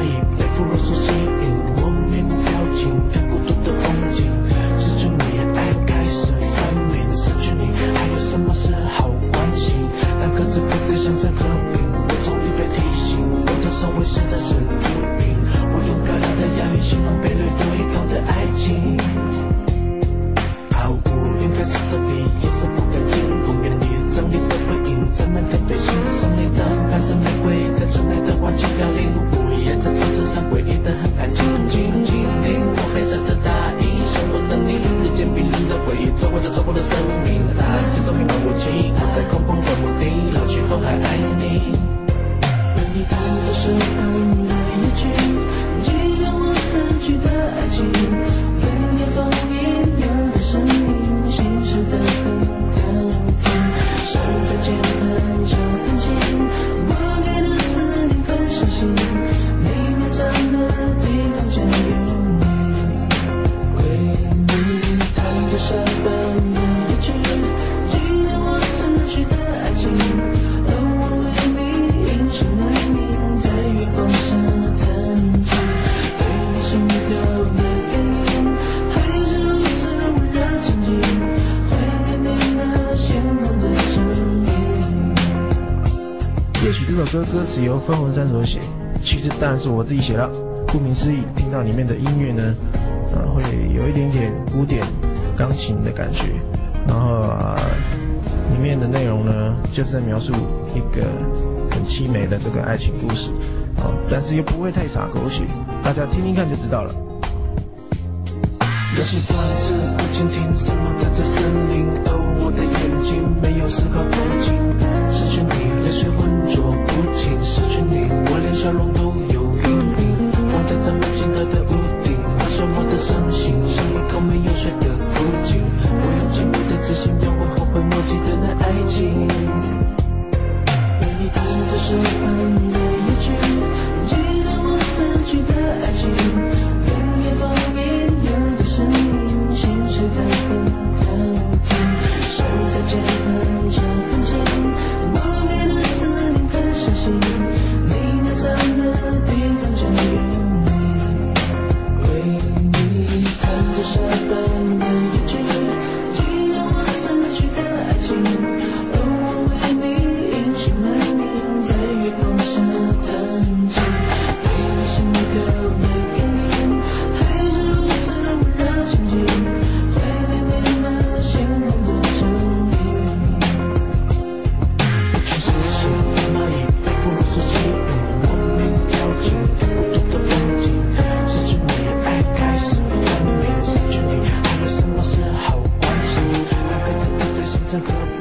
蚂蚁被俘虏所吸引，我面无表情看孤独的风景。失去你，爱开始分明，失去你，还有什么是好关心？当各自不再想着和平，我终于被提醒，我这社会是的是毒品。我用漂亮的押韵形容被掠夺一空的爱情。毫无应该是这里，也是不甘心，公园里整理的回应，沾满的飞行，送你的还是玫瑰，在春来的黄金凋零，午夜在树枝上诡异的很安静，静静听我黑色的大衣，像我的你，日渐冰冷的回忆，走过的生命，它是种迷茫武器，我在空旷的墓地，老去后还爱你。愿你弹着手旁的乐曲，纪念我逝去的爱情，跟夜风一样的声音，心事的很好听，手在键盘就弹琴，我给的思念很伤心，你埋葬的地方将有你，为你弹着手旁的乐曲，纪念我逝去的爱情，而我为你隐姓埋名，在月光下弹琴，对你心跳的感应，还是如此的温热亲近，怀念你那鲜红的唇印。 夜曲这首歌歌词由分红山所写，曲子当然是我自己写的。顾名思义，听到里面的音乐呢，会有一点点古典钢琴的感觉，然后里面的内容呢，就是在描述一个很凄美的这个爱情故事，但是又不会太洒狗血，大家听听看就知道了。 那些段子不倾听，什么在这森林，而我的眼睛没有丝毫动静。失去你，泪水浑浊不清；失去你，我连笑容都有阴影。放在这么近的屋顶，照射我的伤心，像一口没有水的枯井。我用寂寞的自信描绘后悔莫及的那爱情。为你弹着手旁的乐曲，纪念我逝去的爱情，跟夜风一样的声音，心事的很好听，手在键盘就弹琴，我给的思念很伤心，你埋葬的地方将有你，为你弹着手旁的乐曲，纪念我逝去的爱情，而我为你隐姓埋名，在月光下弹琴，对你心跳的感应，还是如此的温热亲近，怀念你那鲜红的唇印。全世界的蚂蚁被俘虏所吸引，莫名飘进孤独的风景。失去你，爱开始分明，失去你，还有什么是好关系？当各自不再形成和平。